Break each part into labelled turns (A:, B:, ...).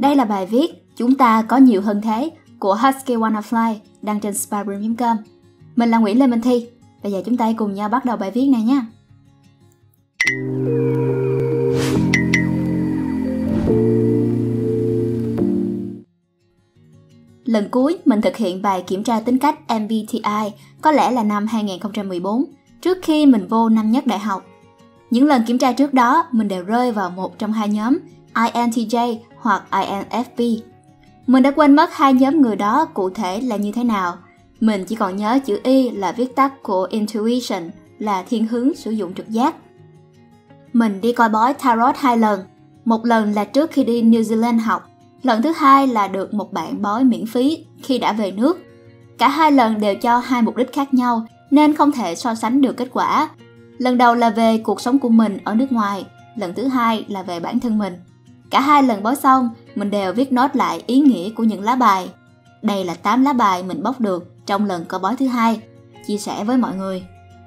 A: Đây là bài viết Chúng ta có nhiều hơn thế của Husky Wanna Fly đăng trên spyroom.com. Mình là Nguyễn Lê Minh Thi. Bây giờ chúng ta hãy cùng nhau bắt đầu bài viết này nhé. Lần cuối mình thực hiện bài kiểm tra tính cách MBTI có lẽ là năm 2014, trước khi mình vô năm nhất đại học. Những lần kiểm tra trước đó, mình đều rơi vào một trong hai nhóm INTJ hoặc INFP. Mình đã quên mất hai nhóm người đó cụ thể là như thế nào. Mình chỉ còn nhớ chữ Y là viết tắt của Intuition, là thiên hướng sử dụng trực giác. Mình đi coi bói Tarot 2 lần. Một lần là trước khi đi New Zealand học. Lần thứ hai là được một bạn bói miễn phí khi đã về nước. Cả hai lần đều cho hai mục đích khác nhau nên không thể so sánh được kết quả. Lần đầu là về cuộc sống của mình ở nước ngoài, lần thứ hai là về bản thân mình. Cả hai lần bói xong, mình đều viết nốt lại ý nghĩa của những lá bài. Đây là 8 lá bài mình bóc được trong lần coi bói thứ hai, chia sẻ với mọi người.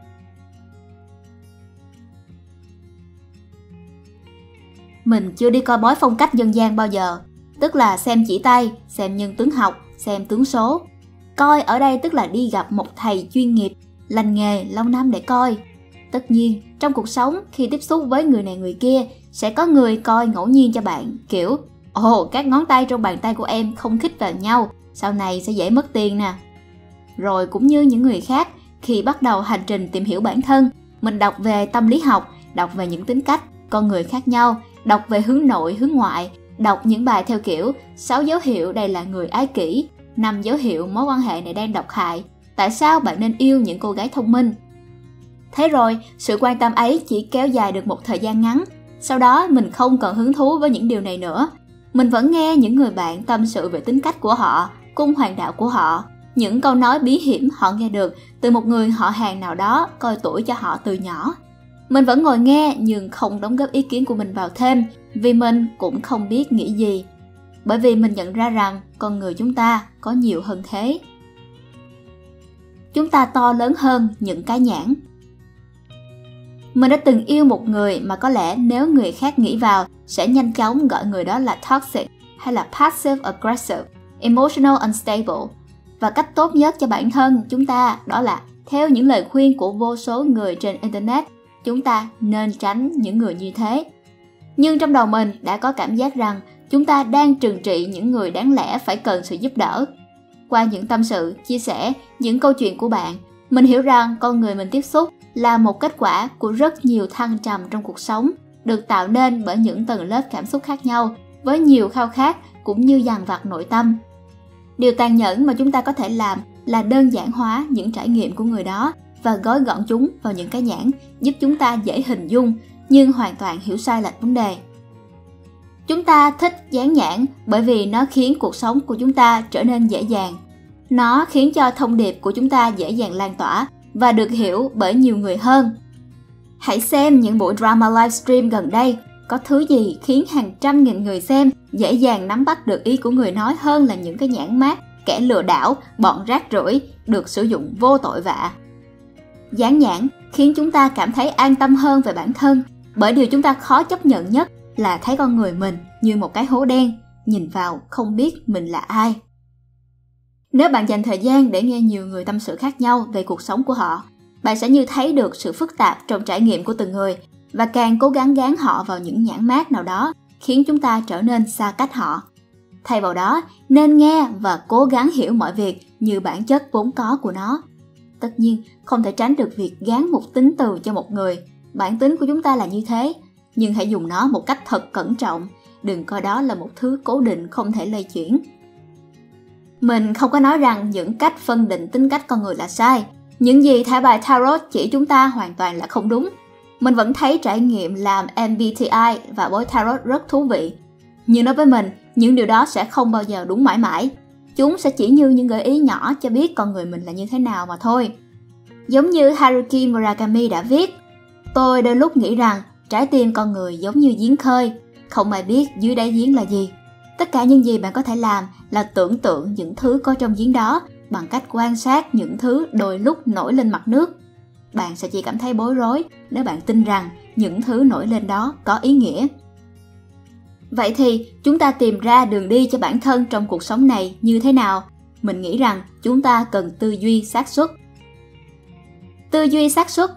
A: Mình chưa đi coi bói phong cách dân gian bao giờ, tức là xem chỉ tay, xem nhân tướng học, xem tướng số. Coi ở đây tức là đi gặp một thầy chuyên nghiệp, lành nghề lâu năm để coi. Tất nhiên, trong cuộc sống khi tiếp xúc với người này người kia, sẽ có người coi ngẫu nhiên cho bạn, kiểu các ngón tay trong bàn tay của em không khít vào nhau, sau này sẽ dễ mất tiền nè. Rồi cũng như những người khác, khi bắt đầu hành trình tìm hiểu bản thân, mình đọc về tâm lý học, đọc về những tính cách, con người khác nhau, đọc về hướng nội, hướng ngoại, đọc những bài theo kiểu 6 dấu hiệu đây là người ái kỷ, 5 dấu hiệu mối quan hệ này đang độc hại, tại sao bạn nên yêu những cô gái thông minh. Thế rồi, sự quan tâm ấy chỉ kéo dài được một thời gian ngắn, sau đó mình không còn hứng thú với những điều này nữa. Mình vẫn nghe những người bạn tâm sự về tính cách của họ, cung hoàng đạo của họ, những câu nói bí hiểm họ nghe được từ một người họ hàng nào đó coi tuổi cho họ từ nhỏ. Mình vẫn ngồi nghe nhưng không đóng góp ý kiến của mình vào thêm, vì mình cũng không biết nghĩ gì. Bởi vì mình nhận ra rằng con người chúng ta có nhiều hơn thế. Chúng ta to lớn hơn những cái nhãn. Mình đã từng yêu một người mà có lẽ nếu người khác nghĩ vào sẽ nhanh chóng gọi người đó là toxic hay là passive aggressive, emotional unstable. Và cách tốt nhất cho bản thân chúng ta đó là theo những lời khuyên của vô số người trên Internet, chúng ta nên tránh những người như thế. Nhưng trong đầu mình đã có cảm giác rằng chúng ta đang trừng trị những người đáng lẽ phải cần sự giúp đỡ. Qua những tâm sự, chia sẻ, những câu chuyện của bạn, mình hiểu rằng con người mình tiếp xúc là một kết quả của rất nhiều thăng trầm trong cuộc sống, được tạo nên bởi những tầng lớp cảm xúc khác nhau, với nhiều khao khát cũng như dằn vặt nội tâm. Điều tàn nhẫn mà chúng ta có thể làm là đơn giản hóa những trải nghiệm của người đó và gói gọn chúng vào những cái nhãn giúp chúng ta dễ hình dung nhưng hoàn toàn hiểu sai lệch vấn đề. Chúng ta thích dán nhãn bởi vì nó khiến cuộc sống của chúng ta trở nên dễ dàng. Nó khiến cho thông điệp của chúng ta dễ dàng lan tỏa và được hiểu bởi nhiều người hơn. Hãy xem những buổi drama livestream gần đây, có thứ gì khiến hàng trăm nghìn người xem dễ dàng nắm bắt được ý của người nói hơn là những cái nhãn mác kẻ lừa đảo, bọn rác rưởi được sử dụng vô tội vạ. Dán nhãn khiến chúng ta cảm thấy an tâm hơn về bản thân, bởi điều chúng ta khó chấp nhận nhất là thấy con người mình như một cái hố đen, nhìn vào không biết mình là ai. Nếu bạn dành thời gian để nghe nhiều người tâm sự khác nhau về cuộc sống của họ, bạn sẽ như thấy được sự phức tạp trong trải nghiệm của từng người và càng cố gắng gán họ vào những nhãn mác nào đó khiến chúng ta trở nên xa cách họ. Thay vào đó, nên nghe và cố gắng hiểu mọi việc như bản chất vốn có của nó. Tất nhiên, không thể tránh được việc gán một tính từ cho một người. Bản tính của chúng ta là như thế, nhưng hãy dùng nó một cách thật cẩn trọng, đừng coi đó là một thứ cố định không thể lay chuyển. Mình không có nói rằng những cách phân định tính cách con người là sai. Những gì thẻ bài Tarot chỉ chúng ta hoàn toàn là không đúng. Mình vẫn thấy trải nghiệm làm MBTI và bói Tarot rất thú vị. Nhưng đối với mình, những điều đó sẽ không bao giờ đúng mãi mãi. Chúng sẽ chỉ như những gợi ý nhỏ cho biết con người mình là như thế nào mà thôi. Giống như Haruki Murakami đã viết, tôi đôi lúc nghĩ rằng trái tim con người giống như giếng khơi, không ai biết dưới đáy giếng là gì. Tất cả những gì bạn có thể làm là tưởng tượng những thứ có trong giếng đó bằng cách quan sát những thứ đôi lúc nổi lên mặt nước. Bạn sẽ chỉ cảm thấy bối rối nếu bạn tin rằng những thứ nổi lên đó có ý nghĩa. Vậy thì chúng ta tìm ra đường đi cho bản thân trong cuộc sống này như thế nào? Mình nghĩ rằng chúng ta cần tư duy xác suất. Tư duy xác suất.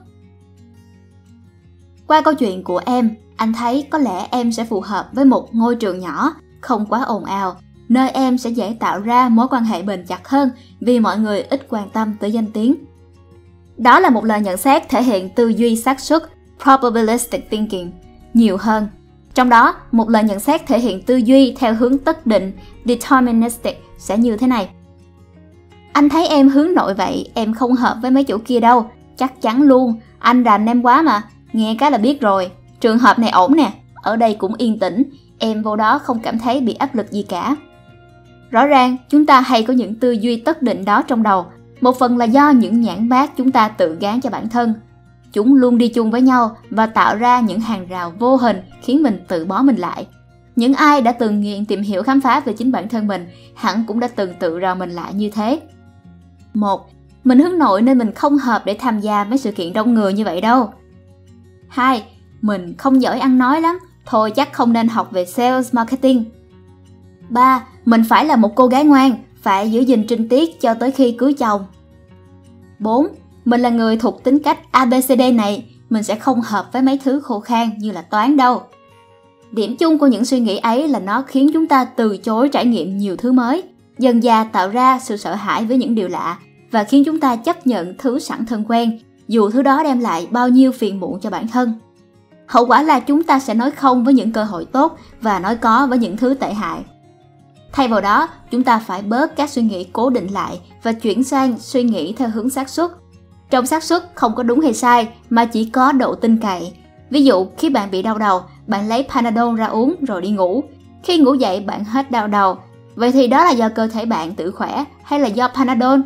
A: Qua câu chuyện của em, anh thấy có lẽ em sẽ phù hợp với một ngôi trường nhỏ, không quá ồn ào, nơi em sẽ dễ tạo ra mối quan hệ bền chặt hơn vì mọi người ít quan tâm tới danh tiếng. Đó là một lời nhận xét thể hiện tư duy xác suất, probabilistic thinking, nhiều hơn. Trong đó, một lời nhận xét thể hiện tư duy theo hướng tất định, deterministic, sẽ như thế này. Anh thấy em hướng nội vậy, em không hợp với mấy chỗ kia đâu, chắc chắn luôn, anh rành em quá mà, nghe cái là biết rồi. Trường hợp này ổn nè, ở đây cũng yên tĩnh, em vô đó không cảm thấy bị áp lực gì cả. Rõ ràng, chúng ta hay có những tư duy tất định đó trong đầu, một phần là do những nhãn mác chúng ta tự gán cho bản thân. Chúng luôn đi chung với nhau và tạo ra những hàng rào vô hình khiến mình tự bó mình lại. Những ai đã từng nghiện tìm hiểu khám phá về chính bản thân mình hẳn cũng đã từng tự rào mình lại như thế. 1. Mình hướng nội nên mình không hợp để tham gia mấy sự kiện đông người như vậy đâu. 2. Mình không giỏi ăn nói lắm, thôi chắc không nên học về sales marketing. 3. Mình phải là một cô gái ngoan, phải giữ gìn trinh tiết cho tới khi cưới chồng. 4. Mình là người thuộc tính cách ABCD này, mình sẽ không hợp với mấy thứ khô khan như là toán đâu. Điểm chung của những suy nghĩ ấy là nó khiến chúng ta từ chối trải nghiệm nhiều thứ mới, dần dà tạo ra sự sợ hãi với những điều lạ và khiến chúng ta chấp nhận thứ sẵn thân quen, dù thứ đó đem lại bao nhiêu phiền muộn cho bản thân. Hậu quả là chúng ta sẽ nói không với những cơ hội tốt và nói có với những thứ tệ hại. Thay vào đó, chúng ta phải bớt các suy nghĩ cố định lại và chuyển sang suy nghĩ theo hướng xác suất. Trong xác suất không có đúng hay sai mà chỉ có độ tin cậy. Ví dụ, khi bạn bị đau đầu, bạn lấy Panadol ra uống rồi đi ngủ. Khi ngủ dậy bạn hết đau đầu. Vậy thì đó là do cơ thể bạn tự khỏe hay là do Panadol?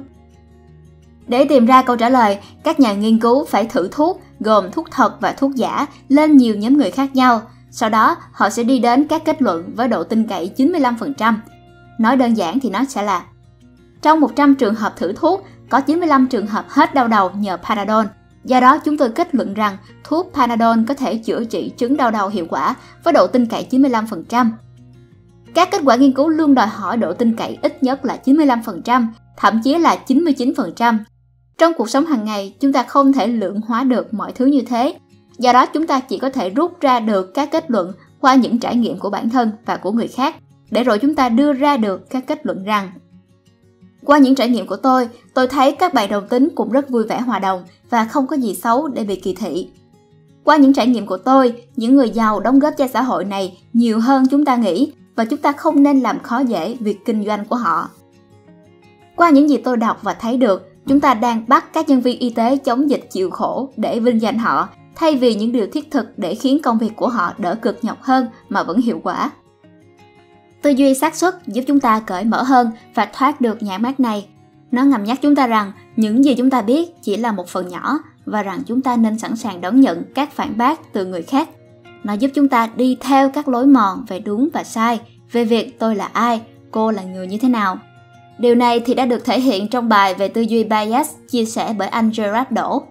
A: Để tìm ra câu trả lời, các nhà nghiên cứu phải thử thuốc, gồm thuốc thật và thuốc giả, lên nhiều nhóm người khác nhau. Sau đó, họ sẽ đi đến các kết luận với độ tin cậy 95%. Nói đơn giản thì nó sẽ là: trong 100 trường hợp thử thuốc, có 95 trường hợp hết đau đầu nhờ Panadol. Do đó, chúng tôi kết luận rằng thuốc Panadol có thể chữa trị chứng đau đầu hiệu quả với độ tin cậy 95%. Các kết quả nghiên cứu luôn đòi hỏi độ tin cậy ít nhất là 95%, thậm chí là 99%. Trong cuộc sống hàng ngày, chúng ta không thể lượng hóa được mọi thứ như thế. Do đó, chúng ta chỉ có thể rút ra được các kết luận qua những trải nghiệm của bản thân và của người khác, để rồi chúng ta đưa ra được các kết luận rằng: qua những trải nghiệm của tôi thấy các bạn đồng tính cũng rất vui vẻ hòa đồng và không có gì xấu để bị kỳ thị. Qua những trải nghiệm của tôi, những người giàu đóng góp cho xã hội này nhiều hơn chúng ta nghĩ và chúng ta không nên làm khó dễ việc kinh doanh của họ. Qua những gì tôi đọc và thấy được, chúng ta đang bắt các nhân viên y tế chống dịch chịu khổ để vinh danh họ, thay vì những điều thiết thực để khiến công việc của họ đỡ cực nhọc hơn mà vẫn hiệu quả. Tư duy xác suất giúp chúng ta cởi mở hơn và thoát được nhãn mác này. Nó ngầm nhắc chúng ta rằng những gì chúng ta biết chỉ là một phần nhỏ và rằng chúng ta nên sẵn sàng đón nhận các phản bác từ người khác. Nó giúp chúng ta đi theo các lối mòn về đúng và sai, về việc tôi là ai, cô là người như thế nào. Điều này thì đã được thể hiện trong bài về tư duy bias chia sẻ bởi anh Gerard Đỗ.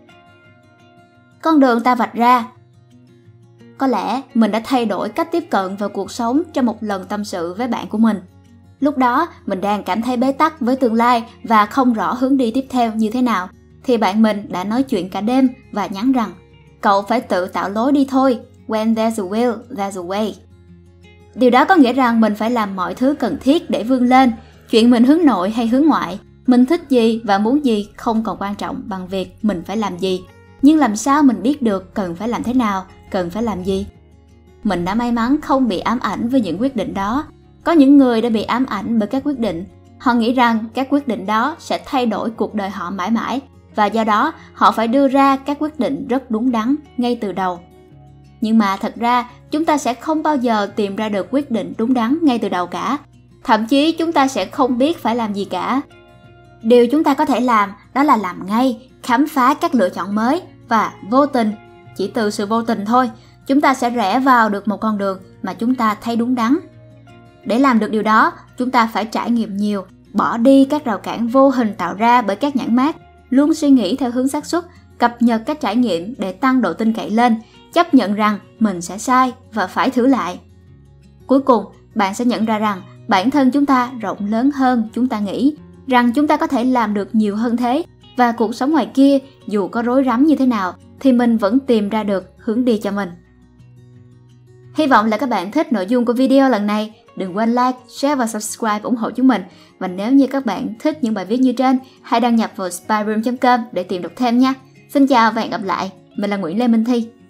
A: Con đường ta vạch ra. Có lẽ mình đã thay đổi cách tiếp cận vào cuộc sống trong một lần tâm sự với bạn của mình. Lúc đó, mình đang cảm thấy bế tắc với tương lai và không rõ hướng đi tiếp theo như thế nào, thì bạn mình đã nói chuyện cả đêm và nhắn rằng: cậu phải tự tạo lối đi thôi, when there's a will, there's a way. Điều đó có nghĩa rằng mình phải làm mọi thứ cần thiết để vươn lên. Chuyện mình hướng nội hay hướng ngoại, mình thích gì và muốn gì không còn quan trọng bằng việc mình phải làm gì. Nhưng làm sao mình biết được cần phải làm thế nào, cần phải làm gì? Mình đã may mắn không bị ám ảnh với những quyết định đó. Có những người đã bị ám ảnh bởi các quyết định. Họ nghĩ rằng các quyết định đó sẽ thay đổi cuộc đời họ mãi mãi, và do đó họ phải đưa ra các quyết định rất đúng đắn ngay từ đầu. Nhưng mà thật ra, chúng ta sẽ không bao giờ tìm ra được quyết định đúng đắn ngay từ đầu cả. Thậm chí chúng ta sẽ không biết phải làm gì cả. Điều chúng ta có thể làm đó là làm ngay, khám phá các lựa chọn mới và vô tình, chỉ từ sự vô tình thôi, chúng ta sẽ rẽ vào được một con đường mà chúng ta thấy đúng đắn. Để làm được điều đó, chúng ta phải trải nghiệm nhiều, bỏ đi các rào cản vô hình tạo ra bởi các nhãn mác, luôn suy nghĩ theo hướng xác suất, cập nhật các trải nghiệm để tăng độ tin cậy lên, chấp nhận rằng mình sẽ sai và phải thử lại. Cuối cùng, bạn sẽ nhận ra rằng bản thân chúng ta rộng lớn hơn chúng ta nghĩ, rằng chúng ta có thể làm được nhiều hơn thế, và cuộc sống ngoài kia dù có rối rắm như thế nào thì mình vẫn tìm ra được hướng đi cho mình. Hy vọng là các bạn thích nội dung của video lần này. Đừng quên like, share và subscribe ủng hộ chúng mình. Và nếu như các bạn thích những bài viết như trên, hãy đăng nhập vào spyroom.com để tìm đọc thêm nha. Xin chào và hẹn gặp lại. Mình là Nguyễn Lê Minh Thi.